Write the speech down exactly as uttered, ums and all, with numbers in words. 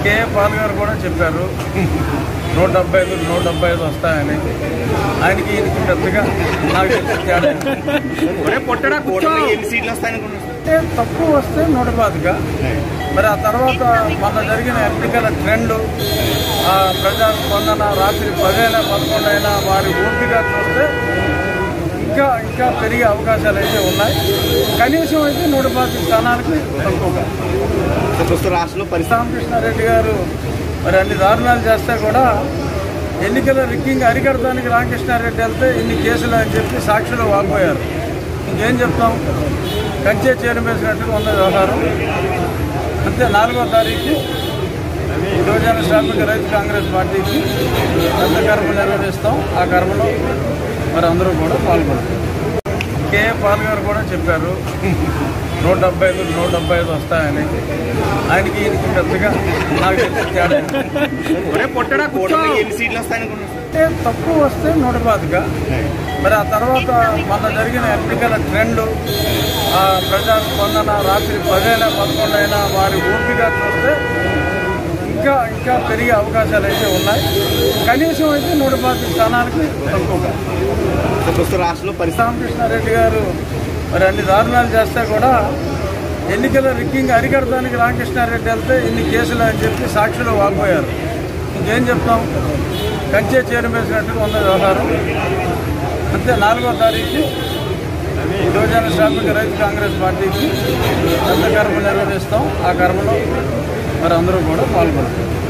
కే Paul గారు కూడా చెప్పారు నూట డెబ్బై ఐదు నూట డెబ్బై ఐదు వస్తాయని. ఆయనకి ఈయనకి పెద్దగా నాకు తెలిసి తేడా అంటే తక్కువ వస్తే నూట పాతిక. మరి ఆ తర్వాత మొన్న జరిగిన ఎన్నికల ట్రెండ్, ప్రజా స్పందన, రాత్రి పదైనా పదకొండు అయినా వారి ఓపిక చూస్తే ఇంకా ఇంకా పెరిగే అవకాశాలు అయితే ఉన్నాయి. కనీసం అయితే నూట పాతిక స్థానాలకి తక్కువగా. రాష్ట్రంలో రామకృష్ణారెడ్డి గారు మరి అన్ని దారుణాలు చేస్తే కూడా ఎన్నికల రిగ్గింగ్ అరికడటానికి రామకృష్ణారెడ్డి వెళ్తే ఇన్ని కేసులు అని చెప్పి సాక్షులు వాపోయారు. ఇంకేం చెప్తాం, కంచె చేరమేసినట్టుగా ఉన్న వ్యవహారం. అంతే నాలుగో తారీఖు యువజన శ్రామిక రైతు కాంగ్రెస్ పార్టీకి పెద్ద కర్మ నిర్వహిస్తాం. ఆ కర్మలో మరి అందరూ కూడా పాల్గొంటారు. కే పాల్ గారు కూడా చెప్పారు నూట డెబ్బై ఐదు నూట డెబ్బై ఐదు వస్తాయని. ఆయనకి ఈయనకి పెద్దగా నాకు తెలిసి తేడా అంటే తక్కువ వస్తే నూట పాతిక. మరి ఆ తర్వాత మొన్న జరిగిన ఎన్నికల ట్రెండ్, ప్రజా స్పందన, రాత్రి పదైనా పదకొండు అయినా వారి ఓపిక చూస్తే ఇంకా ఇంకా పెరిగే అవకాశాలు అయితే ఉన్నాయి. కనీసం అయితే నూట పాతిక స్థానాలకి తక్కువగా. రాష్ట్రంలో రామకృష్ణారెడ్డి గారు మరి అన్ని దారుణాలు చేస్తే కూడా ఎన్నికల రిగ్గింగ్ అరికడటానికి రామకృష్ణారెడ్డి వెళ్తే ఇన్ని కేసులు అని చెప్పి సాక్షులు వాపోయారు. ఇంకేం చెప్తాం, కంచె చేరమేసినట్టుగా ఉన్న వ్యవహారం. అంతే నాలుగో తారీఖు యువజన శ్రామిక రైతు కాంగ్రెస్ పార్టీకి పెద్ద కర్మ నిర్వహిస్తాం. ఆ కర్మలో మరి అందరూ కూడా పాల్గొంటారు.